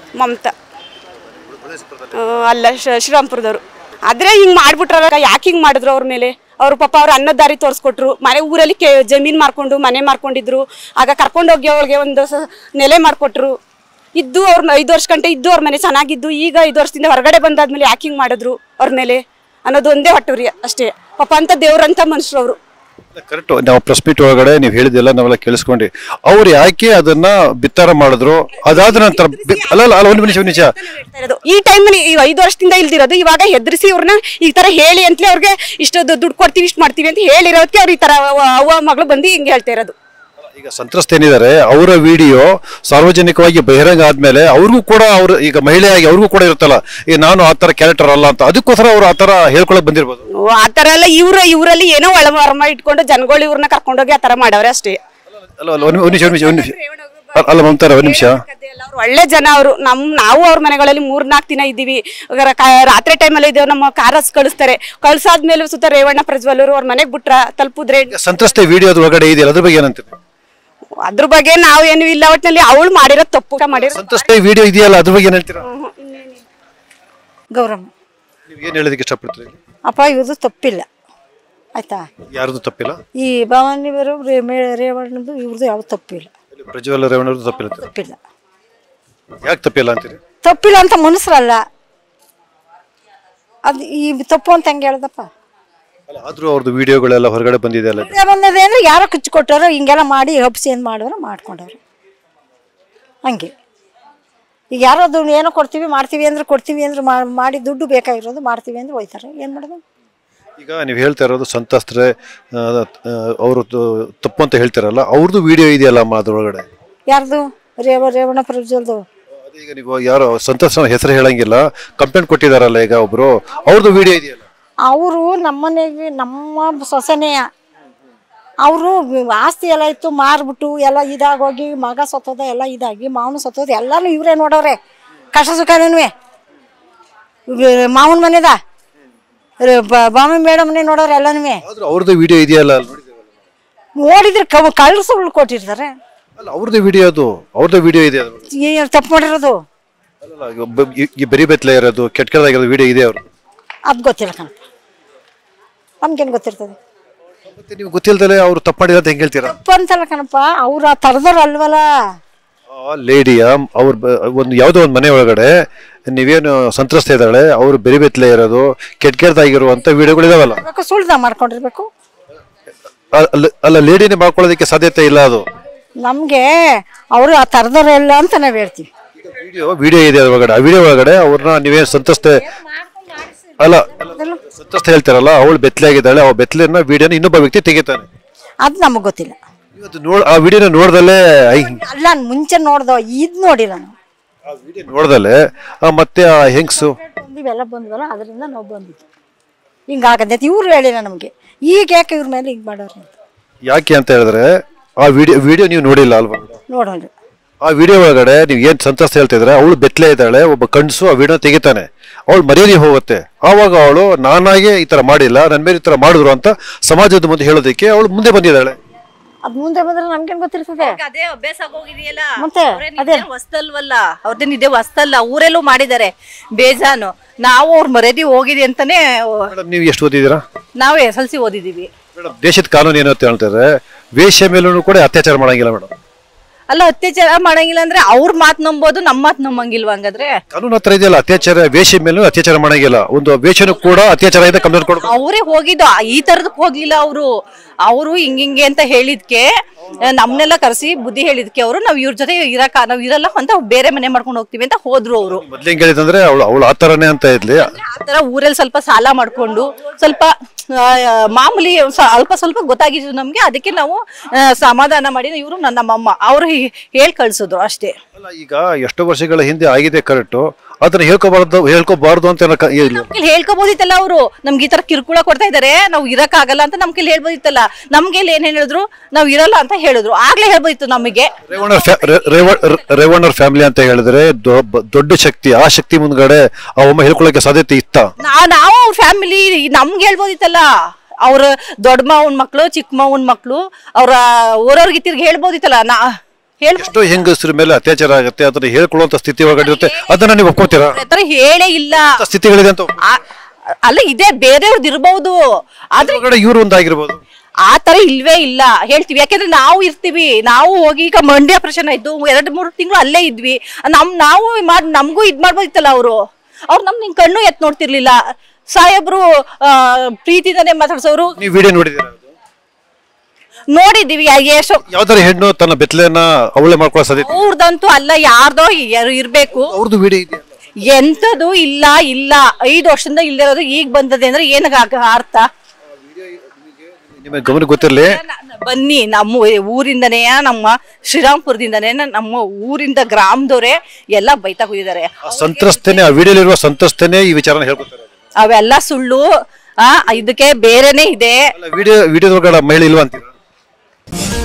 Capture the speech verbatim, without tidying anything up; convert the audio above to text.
ಮಮತಾ ಅಲ್ಲ ಶ್ರೀರಾಮ್ಪುರದವರು. ಆದರೆ ಹಿಂಗೆ ಮಾಡ್ಬಿಟ್ರಲ್ಲ, ಯಾಕೆ ಹಿಂಗೆ ಮಾಡಿದ್ರು ಅವ್ರ ಮೇಲೆ? ಅವ್ರ ಪಾಪ ಅವ್ರ ಅನ್ನದ ದಾರಿ ತೋರಿಸ್ಕೊಟ್ರು. ಮನೆ ಊರಲ್ಲಿ ಕೆ ಜಮೀನು ಮಾರ್ಕೊಂಡು ಮನೆ ಮಾರ್ಕೊಂಡಿದ್ರು. ಆಗ ಕರ್ಕೊಂಡೋಗಿ ಅವ್ರಿಗೆ ಒಂದು ನೆಲೆ ಮಾಡಿಕೊಟ್ರು. ಇದ್ದು ಅವ್ರ ಐದು ವರ್ಷ ಗಂಟೆ ಇದ್ದು ಅವ್ರ ಮನೆ ಚೆನ್ನಾಗಿದ್ದು. ಈಗ ಐದು ವರ್ಷದಿಂದ ಹೊರಗಡೆ ಬಂದಾದ್ಮೇಲೆ ಯಾಕೆ ಹಿಂಗೆ ಮಾಡಿದ್ರು ಅವ್ರ ಮೇಲೆ ಅನ್ನೋದು ಒಂದೇ ಹೊಟ್ಟವ್ರಿ ಅಷ್ಟೇ. ಪಾಪ ಅಂತ ದೇವ್ರಂತ ಮನುಷ್ಯರು ಅವರು. ಕರೆಕ್ಟ್. ನಾವು ಪ್ರೆಸ್ ಮೀಟ್ ಒಳಗಡೆ ನೀವು ಹೇಳಿದೆಲ್ಲ ನಾವೆಲ್ಲ ಕೇಳಿಸ್ಕೊಂಡು ಅವ್ರು ಯಾಕೆ ಅದನ್ನ ಬಿತ್ತಾರ ಮಾಡಿದ್ರು, ಅದಾದ ನಂತರ ಅಲ್ಲ ಅಲ್ಲ ಒಂದು ನಿಮಿಷ ನಿಮಿಷ ಈ ಟೈಮಲ್ಲಿ ಈ ಐದು ವರ್ಷದಿಂದ ಇಲ್ದಿರೋದು ಇವಾಗ ಹೆದರಿಸಿ ಅವ್ರನ್ನ ಈ ತರ ಹೇಳಿ ಅಂತಲೇ ಅವ್ರಿಗೆ ಇಷ್ಟು ದುಡ್ಡು ಕೊಡ್ತೀವಿ ಇಷ್ಟು ಮಾಡ್ತೀವಿ ಅಂತ ಹೇಳಿರೋದಕ್ಕೆ ಅವ್ರು ಈ ತರ ಅವ್ವ ಮಗಳು ಬಂದು ಹಿಂಗೆ ಹೇಳ್ತಾ ಇರೋದು. ಈಗ ಸಂತ್ರಸ್ತ ಏನಿದ್ದಾರೆ ಅವರ ವಿಡಿಯೋ ಸಾರ್ವಜನಿಕವಾಗಿ ಬಹಿರಂಗ ಆದ್ಮೇಲೆ ಅವ್ರಿಗೂ ಕೂಡ ಅವ್ರು ಈಗ ಮಹಿಳೆಯಾಗಿ ಅವ್ರಿಗೂ ಕೂಡ ಇರುತ್ತಲ್ಲ, ಈ ನಾನು ಆ ತರ ಕ್ಯಾರೆಕ್ಟರ್ ಅಲ್ಲ ಅಂತ, ಅದಕ್ಕೋಸ್ಕರ ಅವ್ರು ಆ ತರ ಹೇಳ್ಕೊಳಕ್ ಬಂದಿರ್ಬೋದು. ಆ ತರ ಎಲ್ಲ ಇವ್ರ ಇವರಲ್ಲಿ ಏನೋ ಒಳಮರ್ಮ ಇಟ್ಕೊಂಡು ಜನಗಳು ಇವ್ರನ್ನ ಕರ್ಕೊಂಡೋಗಿ ಆ ತರ ಮಾಡವ್ರೆ ಅಷ್ಟೇ. ಒಂದು ನಿಮಿಷ ಒಂದು ನಿಮಿಷ ಅಲ್ಲ ಮಮತಾರ ಒಂದು ನಿಮಿಷ. ಒಳ್ಳೆ ಜನ ಅವರು. ನಮ್ ನಾವು ಅವ್ರ ಮನೆಗಳಲ್ಲಿ ಮೂರ್ ನಾಲ್ಕು ದಿನ ಇದ್ದೀವಿ. ರಾತ್ರಿ ಟೈಮಲ್ಲಿ ಇದ್ದೇವೆ. ನಮ್ಮ ಕಾರಸ್ ಕಳಿಸ್ತಾರೆ. ಕಳ್ಸಾದ್ಮೇಲೆ ಸುತ್ತ ರೇವಣ್ಣ ಪ್ರಜ್ವಲರು ಅವ್ರ ಮನೆಗೆ ಬಿಟ್ರ ತಲುಪಿದ್ರೆ ಸಂತ್ರಸ್ತೆ ವಿಡಿಯೋದ ಒಳಗಡೆ ಇದೆಯಲ್ಲ, ಅದ್ರ ಬಗ್ಗೆ ಏನಂತೀರಿ? ಅದ್ರ ಬಗ್ಗೆ ನಾವ್ ಏನು ಇಲ್ಲ, ಒಟ್ಟಿನಲ್ಲಿ ಅವಳು ಮಾಡಿರೋ ತಪ್ಪು ಮಾಡಿರೋ ಸಂತ್ರಸ್ತೆ ವಿಡಿಯೋ ಇದೆಯಲ್ಲ, ಅದ್ರ ಬಗ್ಗೆ ಏನ್ ಹೇಳ್ತೀರಾ? ಗೌರಮ್ಮ, ನೀವು ಏನ್ ಹೇಳೋದಕ್ಕೆ ಇಷ್ಟಪಡ್ತೀರಿ? ಅಪ್ಪ ಇವ್ರದ್ದು ತಪ್ಪಿಲ್ಲ ಆಯ್ತಾ. ಯಾರ್ದು ತಪ್ಪಿಲ್ಲ? ಈ ಭವಾನಿವರು ರೇವಣ್ಣದು ಇವ್ರದ್ದು ಯಾವ ತಪ್ಪಿಲ್ಲ. ಪ್ರಜ್ವಲ ರೇವಣ್ಣವ್ರದ್ದು ತಪ್ಪಿಲ್ಲ. ತಪ್ಪಿಲ್ಲ. ಯಾಕೆ ತಪ್ಪಿಲ್ಲ ಅಂತೀರಿ? ತಪ್ಪಿಲ್ಲ ಅಂತ ಮನುಷ್ಯರಲ್ಲ, ಅದು ಈ ತಪ್ಪು ಅಂತ ಹೆಂಗೆ ಹೇಳ್ದಪ್ಪ. ಆದ್ರೂ ಅವ್ರದ್ದು ವಿಡಿಯೋಗಳೆಲ್ಲ ಹೊರಗಡೆ ಬಂದಿದೆ ಅಲ್ಲ. ಬಂದಿದೆ ಅಂದ್ರೆ ಯಾರೋ ಕೊಟ್ಟಾರೋ ಹಿಂಗೆಲ್ಲ ಮಾಡಿ ಹಬ್ಸಿ ಏನು ಮಾಡೋರು ಮಾಡ್ಕೊಂಡವ್ರು ಹಂಗೆ. ಈಗ ಯಾರೋ ದುಡ್ಡು ಏನೋ ಕೊಡ್ತೀವಿ ಮಾಡ್ತೀವಿ ಅಂದ್ರೆ ಕೊಡ್ತೀವಿ ಅಂದ್ರೆ ಮಾಡಿ ದುಡ್ಡು ಬೇಕಾಗಿರೋದು ಮಾಡ್ತೀವಿ ಅಂದ್ರೆ ಹೋಯ್ತಾರೆ. ಏನು ಮಾಡೋದು? ಈಗ ನೀವು ಹೇಳ್ತಾ ಇರೋದು ಸಂತ್ರಸ್ತರೆ ಅವರು ತಪ್ಪು ಅಂತ ಹೇಳ್ತಾರಲ್ಲ, ಅವ್ರದ್ದು ವಿಡಿಯೋ ಇದೆಯಲ್ಲ ಅಮ್ಮ ಅದ್ರೊಳಗಡೆ. ಯಾರ್ದು? ರೇವ ರೇವಣ್ಣ ಪ್ರಜ್ವಲ್ದು. ಈಗ ನೀವು ಯಾರೋ ಸಂತ್ರಸ್ತ ಹೆಸರು ಹೇಳಂಗಿಲ್ಲ, ಕಂಪ್ಲೇಂಟ್ ಕೊಟ್ಟಿದಾರಲ್ಲ ಈಗ ಒಬ್ರು, ಅವ್ರದ್ದು ವಿಡಿಯೋ ಇದೆಯಲ್ಲ. ಅವರು ನಮ್ಮನೆಗೆ ನಮ್ಮ ಸೊಸೆನೆಯ ಅವರು ಆಸ್ತಿ ಎಲ್ಲ ಇತ್ತು ಮಾರ್ಬಿಟ್ಟು ಎಲ್ಲ ಇದಾಗೋಗಿ ಮಗ ಸತ್ತೋದ ಎಲ್ಲ ಇದಾಗಿ ಮಾವನು ಸತ್ತೋದ ಎಲ್ಲಾನು ಇವರೇ ನೋಡೋರೆ. ಕಷ್ಟ ಸುಖನೇ ಮಾವನ ಮನೆದ ಬಾಮಿ ಮೇಡಮ್ನೇ ನೋಡೋರು ಎಲ್ಲನೂ. ಅವ್ರದ್ದು ವಿಡಿಯೋ ಇದೆಯಲ್ಲ, ನೋಡಿದ್ರೆ ಕಳ್ಸುಗಳು ಕೊಟ್ಟಿರ್ತಾರೆ. ಅಲ್ಲ ಅವ್ರದ್ದು ವಿಡಿಯೋ, ಅದು ಅವ್ರದ್ದು ವಿಡಿಯೋ ಇದೆ. ತಪ್ಪು ಮಾಡಿರೋದು ಬರೀ ಬೆತ್ತಲೆ ಇರೋದು ಕೆಟ್ಟ ಕೆಟ್ಟದಾಗಿರೋದು ವಿಡಿಯೋ ಇದೆ ಅವ್ರು. ಅದು ಗೊತ್ತಿಲ್ಲ ಕಣಪ್ಪ, ನಮ್ಗೇನು ಗೊತ್ತಿರ್ತದೆ? ಮತ್ತೆ ನೀವು ಗೊತ್ತಿಲ್ದಲೆ ಅವ್ರು ತಪ್ಪು ಮಾಡಿದ್ರೆ ಹೆಂಗೆ ಹೇಳ್ತೀರಾ? ತಪ್ಪು ಅಂತಲ್ಲ ಕಣಪ್ಪ, ಅವ್ರು ಆ ಥರದವ್ರು ಅಲ್ವಲ್ಲ. ಲೇಡಿಯ ಅವ್ರ ಒಂದು ಯಾವುದೋ ಒಂದು ಮನೆ ಒಳಗಡೆ ನೀವೇನು ಸಂತ್ರಸ್ತ ಇದ್ದಾಳೆ, ಅವ್ರು ಬೆರಿ ಬೆತ್ತಲೆ ಇರೋದು ಕೆಟ್ಟ ಕೆಟ್ಟದಾಗಿರುವಂತ ವಿಡಿಯೋಗಳು ಇದಾವಲ್ಲ, ಸುಳ್ದ ಮಾಡ್ಕೊಂಡಿರ್ಬೇಕು. ಅಲ್ಲ ಲೇಡಿನೇ ಮಾಡ್ಕೊಳ್ಳೋದಕ್ಕೆ ಸಾಧ್ಯತೆ ಇಲ್ಲ. ಅದು ನಮ್ಗೆ ಅವರು ಆ ಥರದವ್ರು ಇಲ್ಲ ಅಂತ ನಾವ್ ಹೇಳ್ತೀವಿ. ವಿಡಿಯೋ ವಿಡಿಯೋ ಇದೆ ಒಳಗಡೆ, ಆ ವಿಡಿಯೋ ಒಳಗಡೆ ಅವ್ರನ್ನ ನೀವೇ ಸಂತ್ರಸ್ತೆ ಅಲ್ಲ ಸಂತ್ರಸ್ತ ಹೇಳ್ತಾರಲ್ಲ, ಅವಳು ಬೆತ್ತಲೆ ಆಗಿದ್ದಾಳೆ, ಆ ಬೆತ್ತಲೆನ ವಿಡಿಯೋನ ಇನ್ನೊಬ್ಬ ವ್ಯಕ್ತಿ ತೆಗಿತಾನೆ. ಅದು ನಮಗ್ ಗೊತ್ತಿಲ್ಲ. ನೋಡ್ ಆ ವಿಡಿಯೋನ ನೋಡ್ದಲ್ಲೇ ಅಲ್ಲ ಮುಂಚೆ ನೋಡ್ದೋ, ಇದ್ ನೋಡಿಲ್ಲ ನಾವು. ಆ ವಿಡಿಯೋ ನೋಡ್ದಲ್ಲೇ ಮತ್ತೆ ಆ ಹೆಂಗ್ಸು ಇವೆಲ್ಲ ಬಂದ್ವಲ್ಲ ಅದರಿಂದ ನಾವು ಬಂದಿದ್ವಿ. ಹಿಂಗಾಗತ್ತೆ ಇವ್ರು ಹೇಳಿಲ್ಲ ನಮ್ಗೆ. ಈಗ ಯಾಕೆ ಇವ್ರ ಮೇಲೆ ಹಿಂಗ್ ಮಾಡೋರು ಅಂತ. ಯಾಕೆ ಅಂತ ಹೇಳಿದ್ರೆ ಆ ವಿಡಿಯೋ ವಿಡಿಯೋ ನೀವು ನೋಡಿಲ್ಲ ಅಲ್ವಾ? ನೋಡೋಣ. ಆ ವಿಡಿಯೋ ಒಳಗಡೆ ನೀವು ಏನ್ ಸಂತ್ರಸ್ತ ಹೇಳ್ತಿದ್ರೆ, ಅವಳು ಬೆತ್ತಲೆ ಇದ್ದಾಳೆ, ಒಬ್ಬ ಕಣ್ಸು ಆ ವಿಡಿಯೋ ತೆಗಿತಾನೆ, ಅವಳು ಮರ್ಯಾದೆ ಹೋಗುತ್ತೆ. ಆವಾಗ ಅವಳು ನಾನಾಗೆ ಈ ತರ ಮಾಡಿಲ್ಲ, ನನ್ನ ಮೇಲೆ ಈ ತರ ಮಾಡಿದ್ರು ಅಂತ ಸಮಾಜದ ಮುಂದೆ ಹೇಳೋದಕ್ಕೆ ಅವಳು ಮುಂದೆ ಬಂದಿದ್ದಾಳೆ. ಅದ್ ಮುಂದೆ ಬಂದ್ರೆ ನಮ್ಗೇನ್ ಗೊತ್ತಿರ್ತದೆ? ಅದೇ ಅಭ್ಯಾಸ ಆಗೋಗಿದೆಯಲ್ಲ, ಮತ್ತೆ ಅದೇ ಹೊಸ್ತಲ್ವಲ್ಲ, ಅವ್ರದ್ದೇನ್ ಇದೆ ಹೊಸ್ತಲ್ಲ, ಊರೆಲ್ಲೂ ಮಾಡಿದ್ದಾರೆ ಬೇಜಾನು. ನಾವು ಅವ್ರ ಮರ್ಯಾದೆ ಹೋಗಿದೆ ಅಂತಾನೆ. ನೀವು ಎಷ್ಟು ಓದಿದ್ದೀರಾ? ನಾವು ಎಸ್ ಎಲ್ ಸಿ ಓದಿದೀವಿ ಮೇಡಮ್. ದೇಶದ ಕಾನೂನು ಏನಂತ ಹೇಳ್ತಾರೆ, ವೇಶ್ಯ ಮೇಲೂ ಕೂಡ ಅತ್ಯಾಚಾರ ಮಾಡಂಗಿಲ್ಲ ಮೇಡಮ್. ಅಲ್ಲ ಅತ್ಯಾಚಾರ ಮಾಡಂಗಿಲ್ಲ ಅಂದ್ರೆ ಅವ್ರ ಮಾತು ನಂಬೋದು, ನಮ್ಮ ಮಾತು ನಂಬಂಗಿಲ್ವಾ? ಹಂಗಾದ್ರೆ ಕಾನೂನು ಹತ್ರ ಇದೆಯಲ್ಲ, ಅತ್ಯಾಚಾರ ವೇಶ್ಯ ಮೇಲೂ ಅತ್ಯಾಚಾರ ಮಾಡಂಗಿಲ್ಲ, ಒಂದು ವೇಶ್ಯನು ಕೂಡ ಅತ್ಯಾಚಾರ ಇದೆ ಕಂಪ್ಲೇಂಟ್ ಕೊಡ್ಬೇಕು. ಅವರೇ ಹೋಗಿದ್ದು, ಈ ತರದಕ್ ಹೋಗ್ಲಿಲ್ಲ ಅವರು. ಅವರು ಹಿಂಗಿಂಗೆ ಅಂತ ಹೇಳಿದ್ಕೆ ನಮ್ನೆಲ್ಲ ಕರೆಸಿ ಬುದ್ಧಿ ಹೇಳಿದ್ಕೆ ಅವರು ನಾವ್ ಇವ್ರ ಜೊತೆ ಇರಕ ನಾವ್ ಇರಲ್ಲ ಅಂತ ಬೇರೆ ಮನೆ ಮಾಡ್ಕೊಂಡು ಹೋಗ್ತೀವಿ ಅಂತ ಹೋದ್ರು ಅವರು. ಮೊದ್ಲು ಹೆಂಗ್ ಹೇಳಿದಂದ್ರೆ ಅವಳು ಅವಳು ಆತರನೇ ಅಂತ ಇದ್ಲಿ. ಆತರ ಊರಲ್ಲಿ ಸ್ವಲ್ಪ ಸಾಲ ಮಾಡ್ಕೊಂಡು ಸ್ವಲ್ಪ ಮಾಮೂಲಿ ಅಲ್ಪ ಸ್ವಲ್ಪ ಗೊತ್ತಾಗಿದ್ದು ನಮ್ಗೆ. ಅದಕ್ಕೆ ನಾವು ಸಮಾಧಾನ ಮಾಡಿ ಇವರು ನಮ್ಮಮ್ಮ ಅವರು ಹೇಳ್ ಕಳ್ಸಿದ್ರು ಅಷ್ಟೇ. ಈಗ ಎಷ್ಟೋ ವರ್ಷಗಳ ಹಿಂದೆ ಆಗಿದೆ ಕರೆಕ್ಟು, ಅದನ್ನ ಹೇಳ್ಕೋಬಾರ್ದು ಹೇಳ್ಕೋಬಾರ್ದು ಅಂತ ಹೇಳ್ಕೋಬೋದಿತ್ತಲ್ಲ. ಅವರು ನಮ್ಗೆ ಈ ತರ ಕಿರುಕುಳ ಕೊಡ್ತಾ ಇದಾರೆ, ನಾವು ಇರಕ್ ಆಗಲ್ಲ ಅಂತ ನಮ್ ಕೈಲಿ ಹೇಳ್ಬೋದಿತ್ತಲ್ಲ. ನಮ್ಗೆ ಏನ್ ಹೇಳಿದ್ರು, ನಾವ್ ಇರಲ್ಲ ಅಂತ ಹೇಳಿದ್ರು, ಆಗ್ಲೇ ಹೇಳ್ಬೋದಿತ್ತು ನಮಗೆ. ರೇವಣ್ಣರ್ ಫ್ಯಾಮಿಲಿ ಅಂತ ಹೇಳಿದ್ರೆ ದೊಡ್ಡ ಶಕ್ತಿ, ಆ ಶಕ್ತಿ ಮುಂದ್ಗಡೆ ಆ ಒಮ್ಮೆ ಹೇಳ್ಕೊಳಕ್ಕೆ ಸಾಧ್ಯತೆ ಇತ್ತ? ನಾವು ಅವ್ರ ಫ್ಯಾಮಿಲಿ ನಮ್ಗೆ ಹೇಳ್ಬೋದಿತ್ತಲ್ಲ. ಅವ್ರ ದೊಡ್ಡ ಮಾವನ್ ಮಕ್ಳು ಚಿಕ್ಕ ಮಾವನ್ ಮಕ್ಳು ಅವ್ರ ಊರವ್ರಿಗೆ ತಿರ್ಗಿ ಹೇಳ್ಬೋದಿತ್ತಲ್ಲ. ನಾ ಹೇಳ್ ಎಷ್ಟೋ ಹೆಂಗಸ್ರ ಮೇಲೆ ಅತ್ಯಾಚಾರ ಆಗುತ್ತೆ, ಅದನ್ನ ಹೇಳ್ಕೊಳ್ಳುವಂತ ಸ್ಥಿತಿ ಒಳಗಡೆ ಇರುತ್ತೆ, ಅದನ್ನ ನೀವು ಒಪ್ಕೋತೀರಾ? ಹತ್ರ ಹೇಳೇ ಇಲ್ಲ. ಸ್ಥಿತಿಗಳಿದೆ ಅಂತ ಆ- ಅಲ್ಲ ಇದೆ ಬೇರೆಯವ್ರದ್ದು ಇರ್ಬಹುದು, ಆದ್ರೆ ಇವ್ರು ಒಂದಾಗಿರ್ಬೋದು. ಆ ತರ ಇಲ್ವೇ ಇಲ್ಲ ಹೇಳ್ತೀವಿ. ಯಾಕೆಂದ್ರೆ ನಾವು ಇರ್ತೀವಿ, ನಾವು ಹೋಗಿ ಈಗ ಮಂಡ್ಯ ಪ್ರಶ್ನೆ ಆಯ್ತು, ಎರಡ್ ಮೂರು ತಿಂಗಳು ಅಲ್ಲೇ ಇದ್ವಿ. ನಮ್ ನಾವು ಮಾಡ್ ನಮ್ಗೂ ಇದ್ ಮಾಡ್ಬೋದಿತ್ತಲ್ಲ. ಅವರು ಅವ್ರು ನಮ್ ನಿನ್ ಕಣ್ಣು ಎತ್ ನೋಡ್ತಿರ್ಲಿಲ್ಲ. ಸಾಹೇಬ್ರು ಆ ಪ್ರೀತಿದಾನೆ ಮಾತಾಡ್ಸೋರು. ನೀವು ವಿಡಿಯೋ ನೋಡಿದೀರಾ? ನೋಡಿದೀವಿ. ಎಷ್ಟು ಯಾವ್ದಾರ ಹೆಣ್ಣು ತನ್ನ ಬೆತ್ತಲೆಯನ್ನ ಅವಳೆ ಮಾಡ್ಕೊಳ್ಳೋ ಸಾಧ್ಯತೆ? ಅವ್ರದಂತೂ ಅಲ್ಲ, ಯಾರ್ದೋ ಯಾರು ಇರ್ಬೇಕು. ಅವ್ರದ್ದು ವಿಡಿಯೋ ಇದೆಯಾ? ಎಂತದು ಇಲ್ಲ ಇಲ್ಲ ಐದು ವರ್ಷದಿಂದ ಇಲ್ದಿರೋದು ಈಗ ಬಂದದೆ ಅಂದ್ರೆ ಏನಾಗ ಅರ್ಥ? ನಿಮಗೆ ಗಮನ ಗೊತ್ತಿರಲಿ, ಬನ್ನಿ ನಮ್ಮ ಊರಿಂದನೇ, ನಮ್ಮ ಶ್ರೀರಾಮ್ಪುರದಿಂದನೇ, ನಮ್ಮ ಊರಿಂದ ಗ್ರಾಮದವ್ರೆ ಎಲ್ಲ ಬೈತಾ ಹೋಗಿದ್ದಾರೆ. ಸಂತ್ರಸ್ತೇನೆ, ಆ ವಿಡಿಯೋಲಿರುವ ಸಂತ್ರಸ್ತೇನೆ ಈ ವಿಚಾರನ ಹೇಳ್ಕೊತಾರೆ. ಅವೆಲ್ಲ ಸುಳ್ಳು. ಆ ಇದಕ್ಕೆ ಬೇರೆನೆ ಇದೆ. ವಿಡಿಯೋ ವಿಡಿಯೋದೊಳಗಡೆ ಮಹಿಳೆ ಇಲ್ವಾ ಅಂತೀರಾ?